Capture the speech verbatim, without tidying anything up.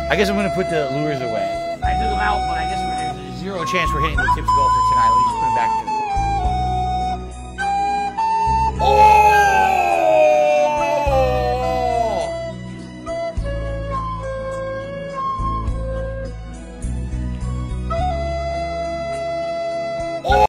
I guess I'm going to put the lures away. I took them out, but I guess there's a zero chance we're hitting the tips goal for tonight. Let me just put them back